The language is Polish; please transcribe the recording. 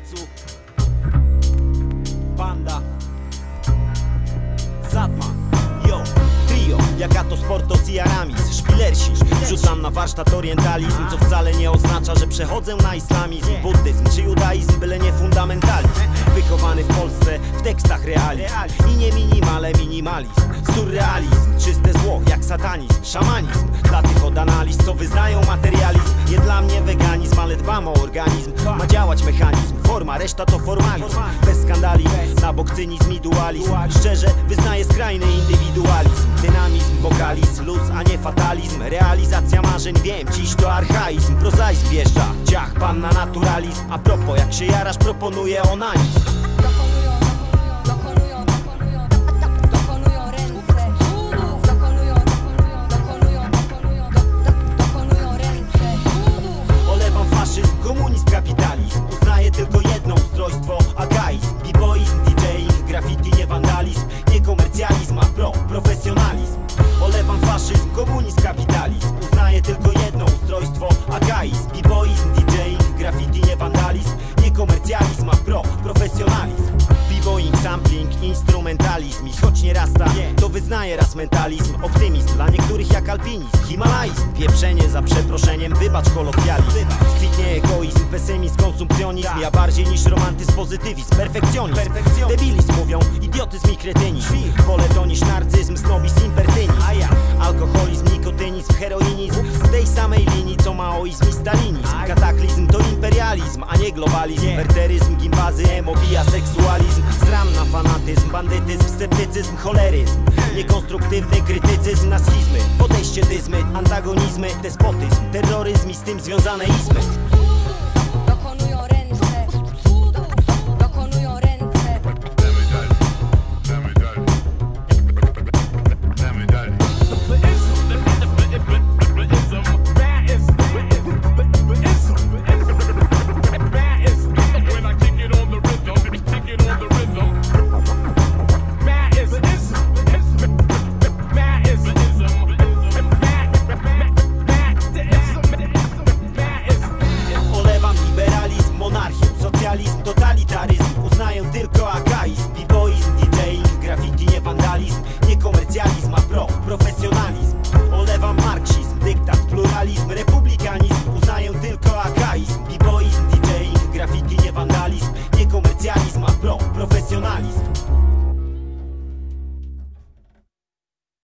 pleców. Panda Zatman, yo, trio, jaka to Sportos i Aramis, szpilersi. Wrzucam na warsztat orientalizm, co wcale nie oznacza, że przechodzę na islamizm, buddyzm czy judaizm, byle nie fundamentalizm. Wychowany w Polsce, w tekstach realizm i nie minim, ale minimalizm. Surrealizm, czyste zło jak satanizm, szamanizm. Dla tych od analiz, co wyznają materializm. Nie dla mnie weganizm, ale dbam o organizm. Ma działać mechanizm, forma, reszta to formalizm. Bez skandali, na bok cynizm i dualizm. Szczerze wyznaję skrajny indywidualizm. Dynamizm, wokalizm, luz, a nie fatalizm. Realizacja marzeń, wiem, dziś to archaizm. Prozaizm wjeżdża, ciach, panna naturalizm. A propos, jak się jarasz, proponuję onanizm. Komunizm, kapitalizm, uznaje tylko jedno ustrojstwo, agaizm, b-boizm, DJing, graffiti, nie wandalizm, nie komercjalizm, a profesjonalizm. Olewam faszyzm, komunizm, kapitalizm, uznaje tylko jedno ustrojstwo, agaizm, b-boizm, DJing, graffiti, nie wandalizm, nie komercjalizm, a profesjonalizm. B-boing, sampling, instrumentalizm i choć nie rasta, to wyznaje raz mentalizm, optymizm, dla niektórych jak alpinizm, himalaizm, pieprzenie za przeproszeniem, wybacz kolokwializm, kwitnie egoizm, pesymizm, konsumpcjonizm, ja bardziej niż romantyzm, pozytywizm, perfekcjonizm, debilizm mówią, idiotyzm i kretynizm, wolę to niż narcyzm, snobizm, impertynizm, alkoholizm, nikotynizm, heroinizm, w tej samej linii co maoizm i stalinizm, kataklizm to imperializm, a nie globalizm, werteryzm, gimbazy, emo, biaseksualizm, zram na fanatyzm, bandytyzm, sceptycyzm, choleryzm, niekonstruktywny krytycyzm na schizmy, podejście dyzmy, antagonizmy, despotyzm, terroryzm i z tym związane izmy.